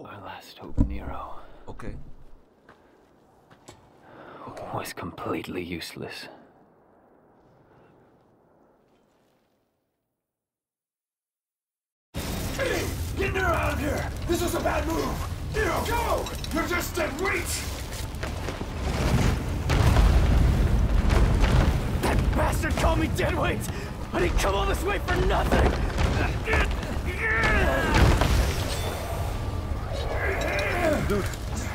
Our last hope, Nero, Okay. was completely useless. Hey! Get Nero out of here! This was a bad move! Nero, go! You're just dead weight! That bastard called me dead weight! I didn't come all this way for nothing! Dude.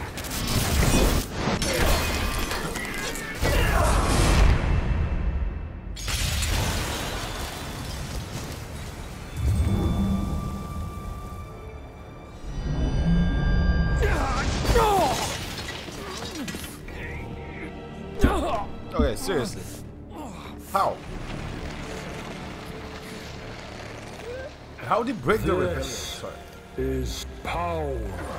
Okay, seriously. How? How did he break the rebellion? Sorry. Is power.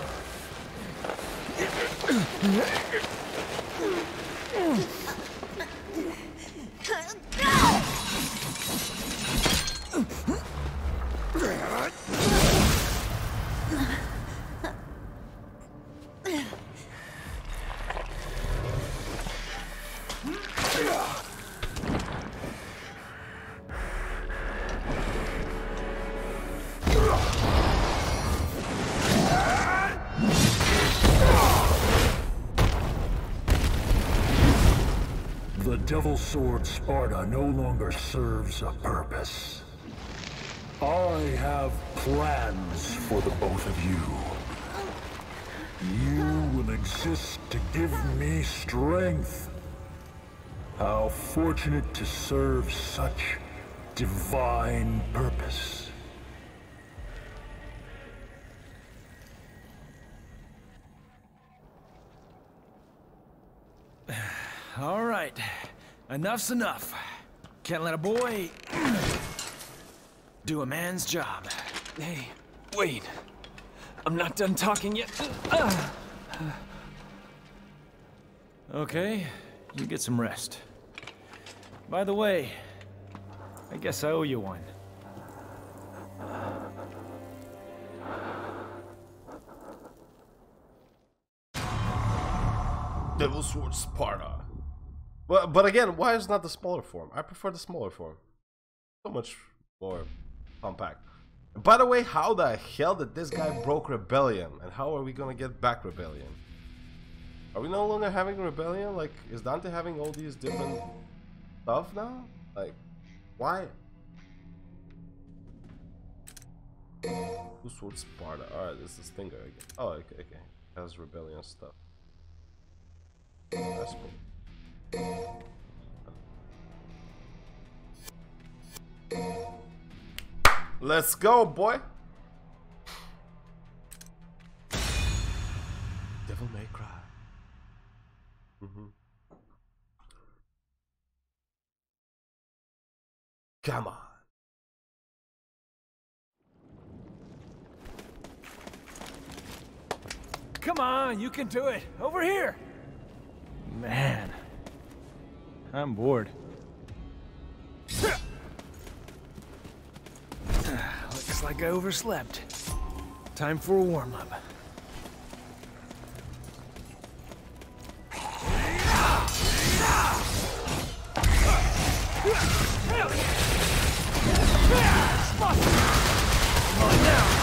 The Devil Sword Sparta no longer serves a purpose. I have plans for the both of you. You will exist to give me strength. How fortunate to serve such divine purpose. All right, enough's enough. Can't let a boy do a man's job. Hey, wait. I'm not done talking yet. Okay, you get some rest. By the way, I guess I owe you one. Devil Sword Sparta. But again, why is not the smaller form? I prefer the smaller form. So much more compact. By the way, how the hell did this guy broke Rebellion? And how are we gonna get back Rebellion? Are we no longer having Rebellion? Like, is Dante having all these different stuff now? Like, why? Devil Sword Sparta. Alright, this is Stinger again. Oh, okay, okay. Has Rebellion stuff. That's cool. Let's go, boy. Devil May Cry. Come on. Come on, you can do it. Over here. Man, I'm bored. Looks like I overslept. Time for a warm-up. Come on now.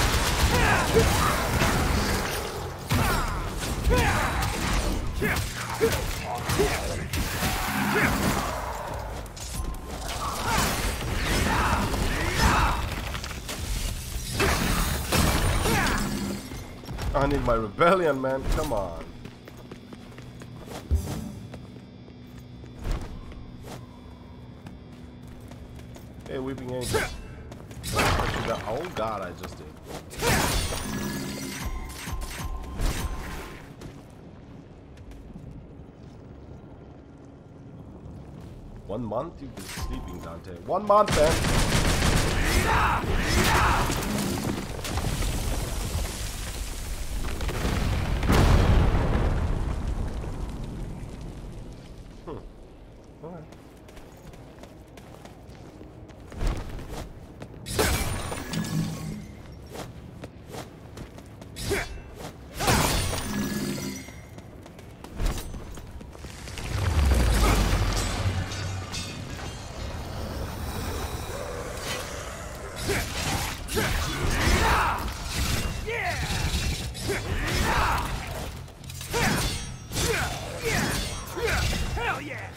I need my Rebellion, man. Come on. Hey, Weeping Angel. Oh god, I just did. 1 month? You've been sleeping, Dante. 1 month, then. Alright. Hell yeah!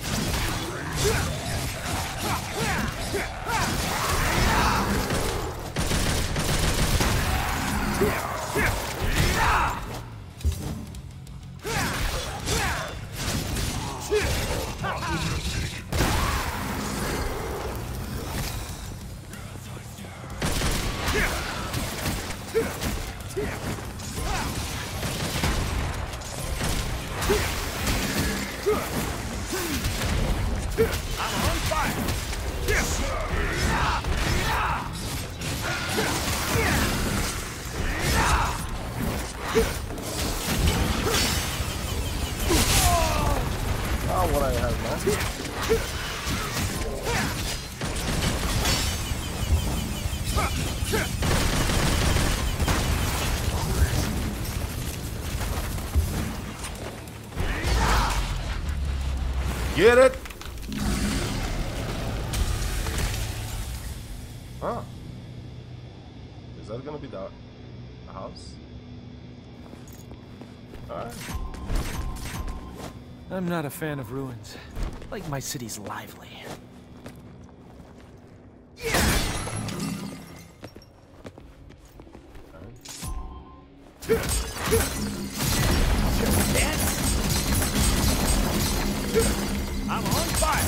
What I have, man. Get it? Huh? Is that gonna be the house? Alright. I'm not a fan of ruins. I like my cities lively. I'm on fire!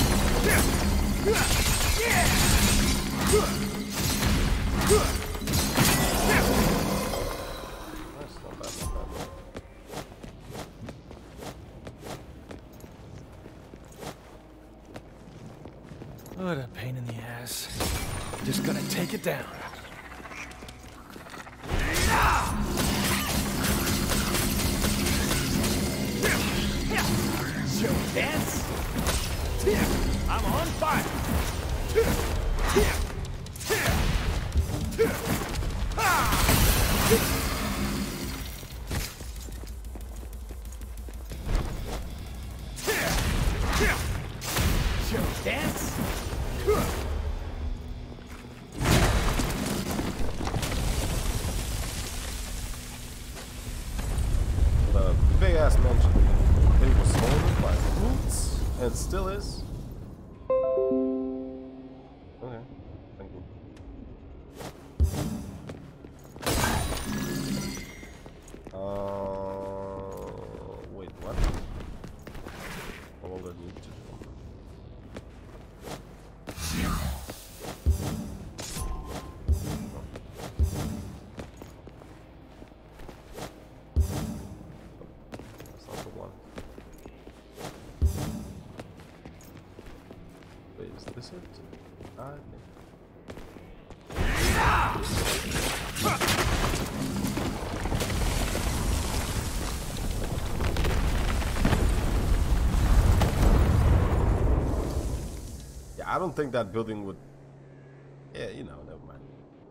What a pain in the ass. Just gonna take it down. Show dance? I'm on fire! Show dance? The big ass mansion. It was stolen by roots, and still is. Okay, thank you. Wait, what? What will I need to do? That's not the one. Wait, is this it? I think. Yeah, I don't think that building would. Yeah, you know, never mind.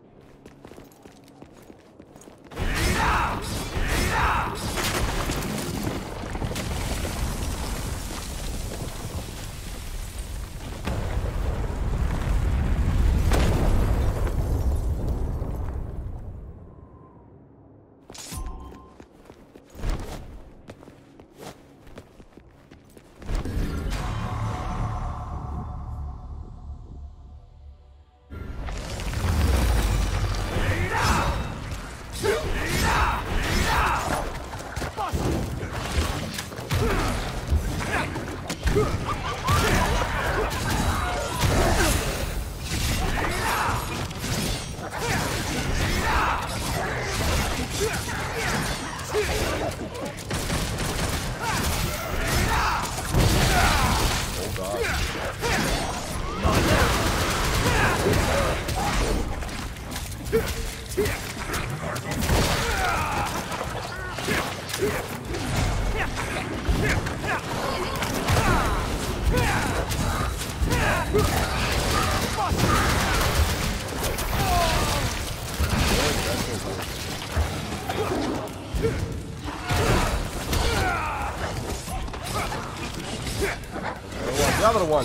The other one.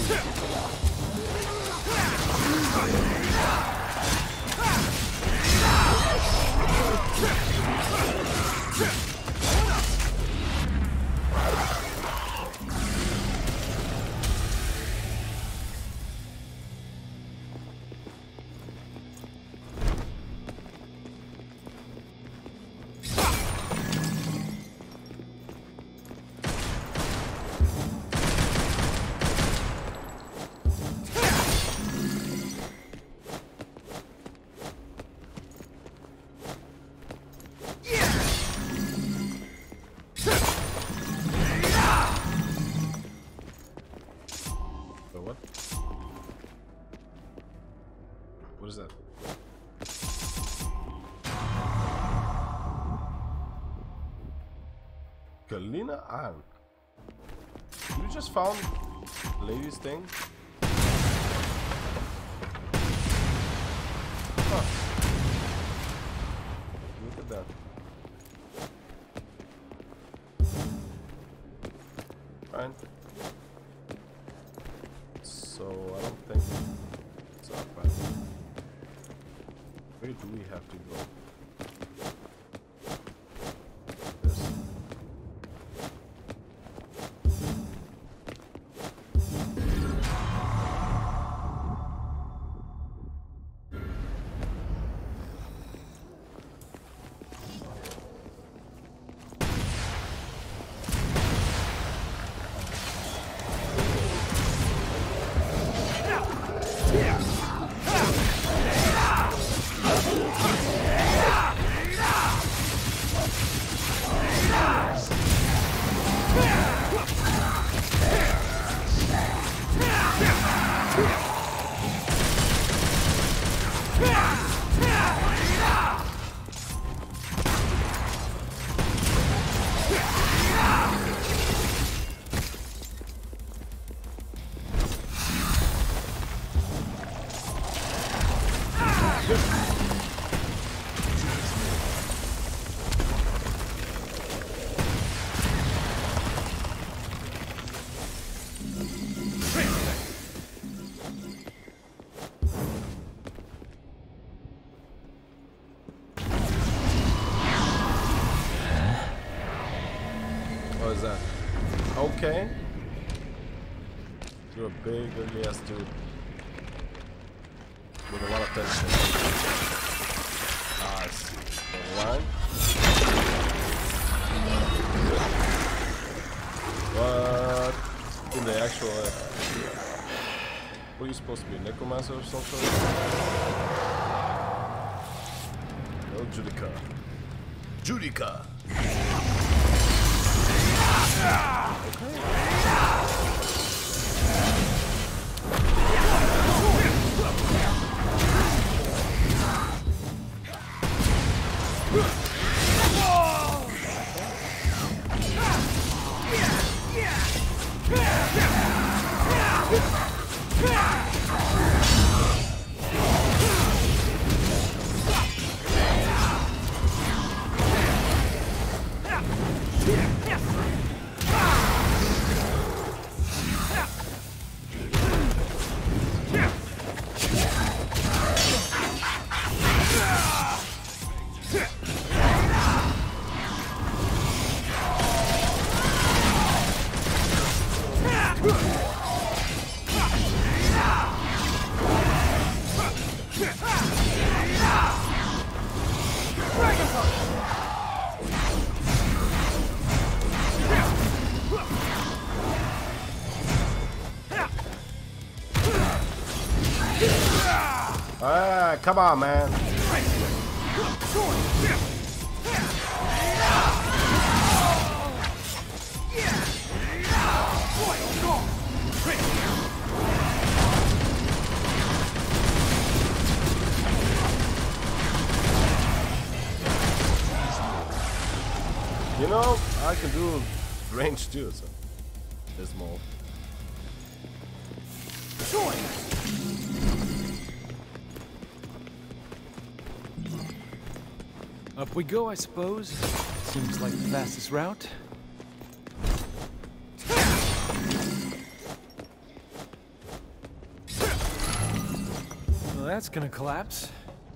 Galina Ann. You just found lady's thing? Huh. Look at that. Fine. So I don't think it's not bad. Where do we have to go? This. What is that? Okay. You're a big, ugly ass dude. With a lot of tension. Ah, I see. The line. What in the actual what are you supposed to be? A necromancer or something? No, Judica. Judica! Ah, come on, man. You know, I can do range too, so there's more. Up we go, I suppose. Seems like the fastest route. Well, that's gonna collapse.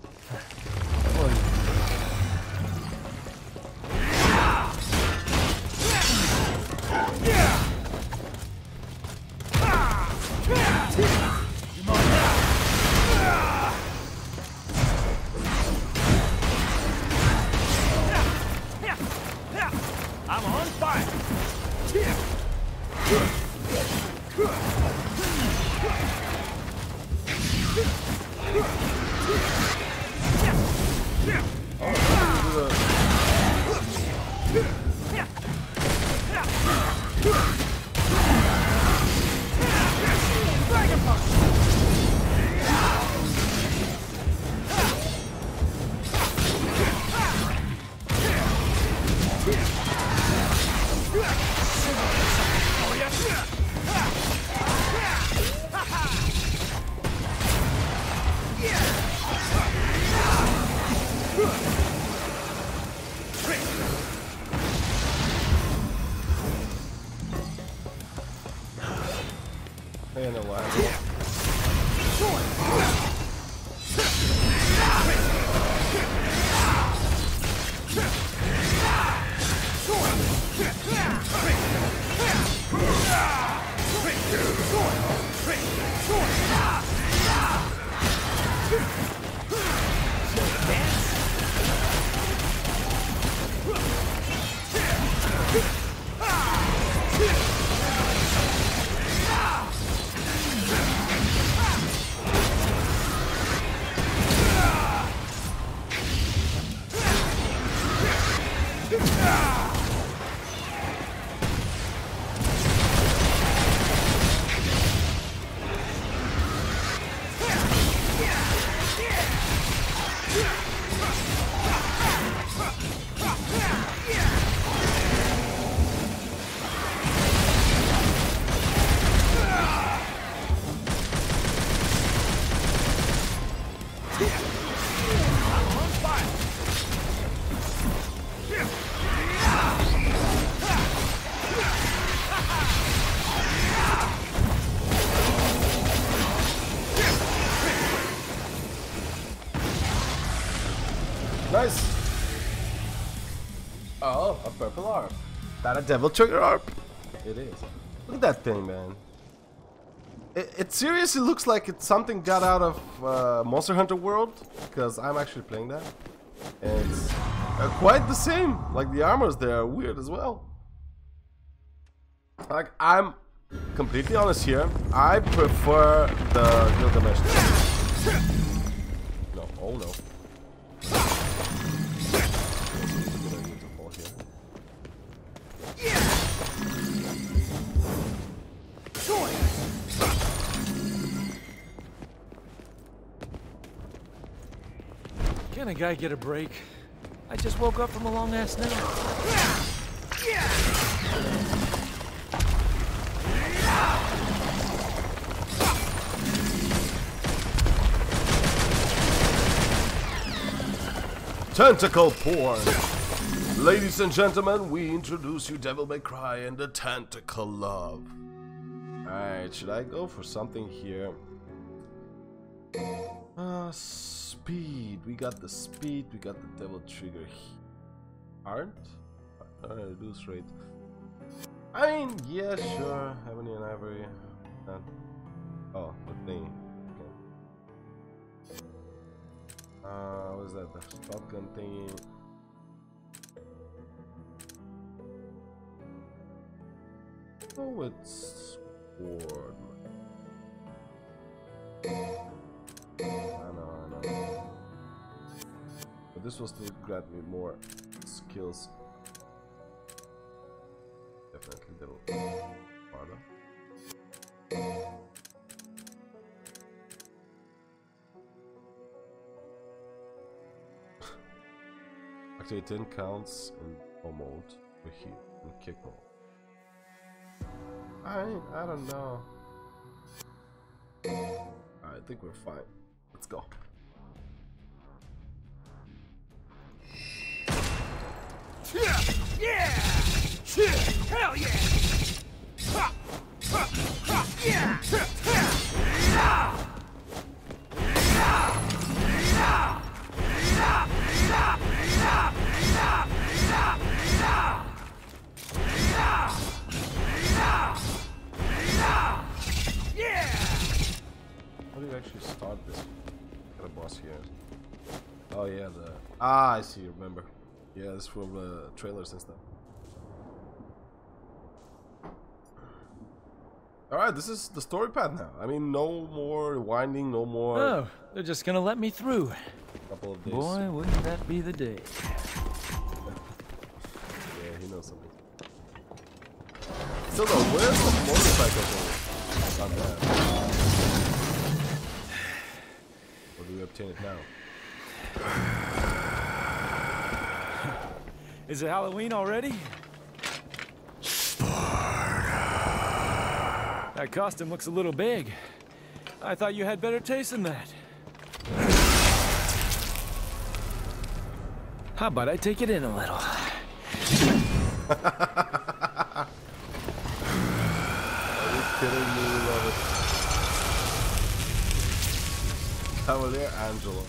I'm on fire! And a lot. Nice. Oh, a purple arp. That a devil trigger arp? It is. Look at that thing, man. It seriously looks like it's something got out of Monster Hunter World, because I'm actually playing that. And it's quite the same. Like the armors there are weird as well. Like, I'm completely honest here. I prefer the Gilgamesh. No, oh no. Can a guy get a break? I just woke up from a long ass nap. Tentacle porn. Ladies and gentlemen, we introduce you Devil May Cry and the Tentacle Love. Alright, should I go for something here? Speed. We got the speed, we got the devil trigger. Aren't? Reduce rate. I mean, yeah, sure. Ebony and Ivory. Oh, the thing. Okay. What is that? The shotgun thingy. Oh, it's sword. I know. But this will still grant me more skills. Definitely devil. Harder. Activate 10 counts in all mode for heat and kick mode. I don't know. I think we're fine. Let's go. Yeah! Hell yeah! Yeah! How do you actually start this? Got a boss here. Oh yeah, the I see. Remember? Yeah, this is from trailers and stuff. All right, this is the story path now. I mean, no more winding, no more. Oh, they're just gonna let me through. Couple of days. Boy, wouldn't that be the day? Yeah, he knows something. Still though, where's the motorcycle thing on that? Or do we obtain it now? Is it Halloween already? That costume looks a little big. I thought you had better taste than that. How about I take it in a little? Are you kidding me? Love it. Cavalier Angelo.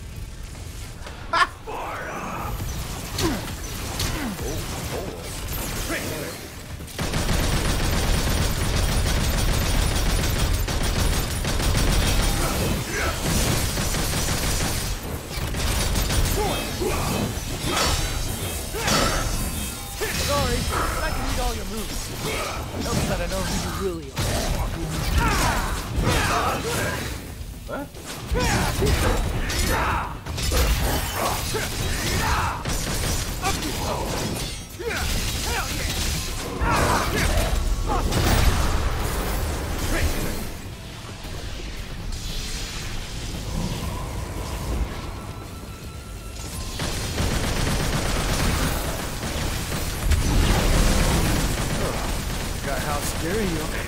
Sorry, I can read all your moves. Helps that I know who you really are. What? Got how scary you are.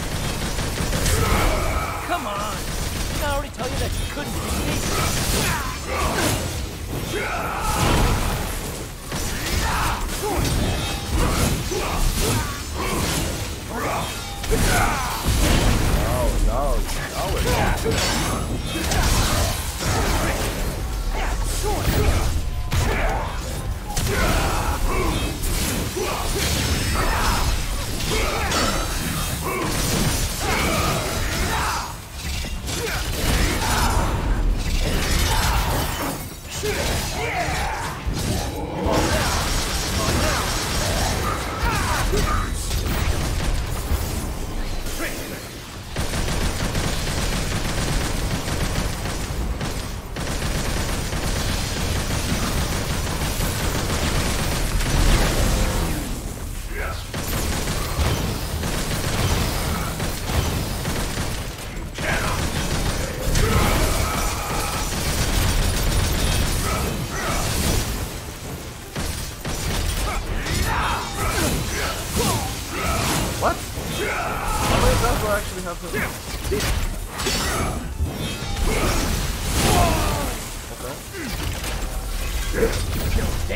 Come on! Didn't I already tell you that you couldn't beat What? How many times do I actually have to... Dance?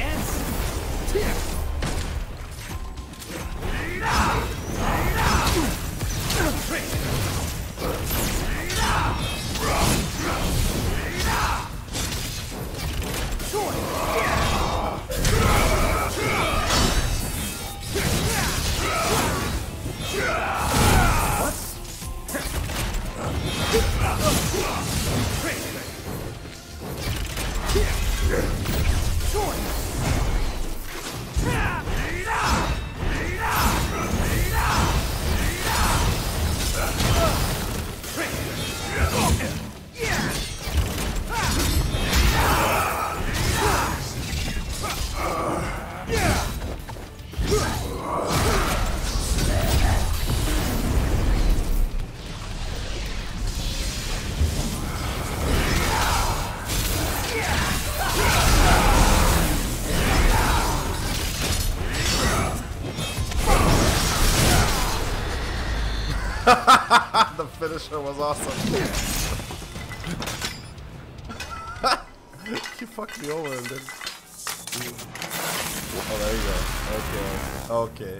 The finisher was awesome. He fucked me over and then... Oh, there you go. Okay.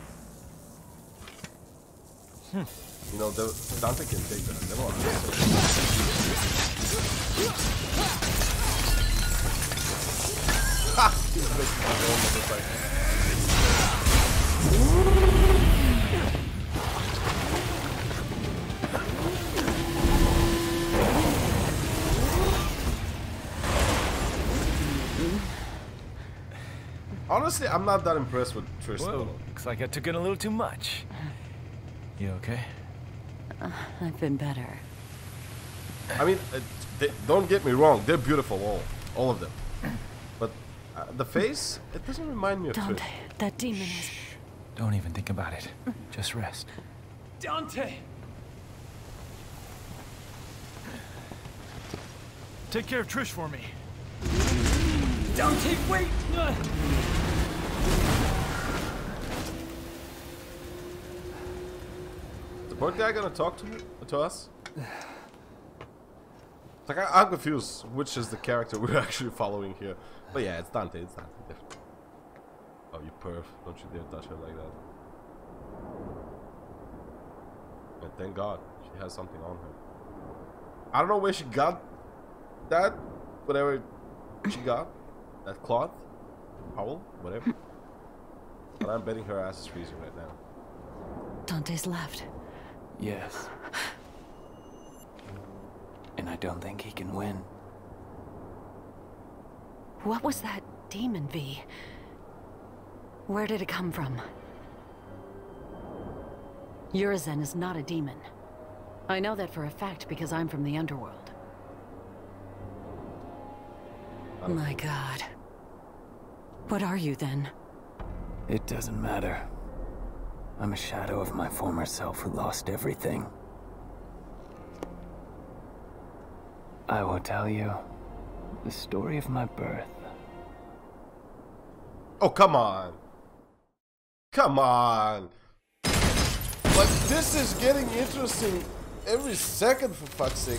You know, Dante can take that. They don't Ha! He's making my own motherfucker. Honestly, I'm not that impressed with Trish. Whoa, looks like I took in a little too much. You okay? I've been better. I mean, don't get me wrong, they're beautiful, all of them. But the face, it doesn't remind me of Dante, Trish. that demon is... Don't even think about it. Just rest. Dante! Take care of Trish for me. Dante, wait! the bird guy gonna talk to us? It's like I'm confused which is the character we're actually following here. But yeah, it's Dante. It's Dante. Definitely. Oh, you perv! Don't you dare touch her like that. And thank God she has something on her. I don't know where she got that. Whatever she got, that cloth, towel, whatever. But I'm betting her ass is freezing right now. Dante's left. Yes. And I don't think he can win. What was that demon V? Where did it come from? Urizen is not a demon. I know that for a fact because I'm from the underworld. My God. What are you then? It doesn't matter. I'm a shadow of my former self who lost everything. I will tell you the story of my birth. Oh, come on. Come on. Like, this is getting interesting every second, for fuck's sake.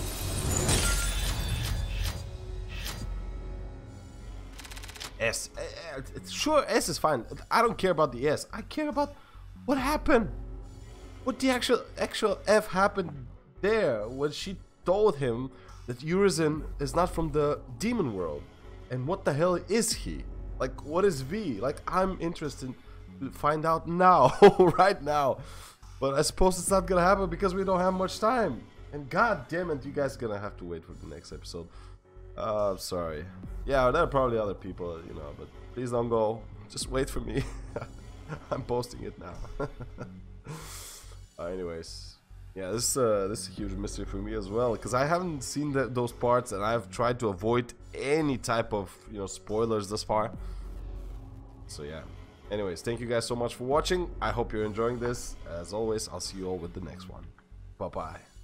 S. Sure, S is fine. I don't care about the S. I care about what happened. What the actual F happened there when she told him that Urizen is not from the demon world. And what the hell is he? Like, what is V? Like, I'm interested to find out now, right now. But I suppose it's not gonna happen because we don't have much time. And god damn it, you guys are gonna have to wait for the next episode. Sorry. Yeah, there are probably other people, you know, but please don't go. Just wait for me. I'm posting it now. Anyways. Yeah, this is a huge mystery for me as well, because I haven't seen those parts, and I've tried to avoid any type of, you know, spoilers thus far. So yeah. Anyways, thank you guys so much for watching. I hope you're enjoying this. As always, I'll see you all with the next one. Bye-bye.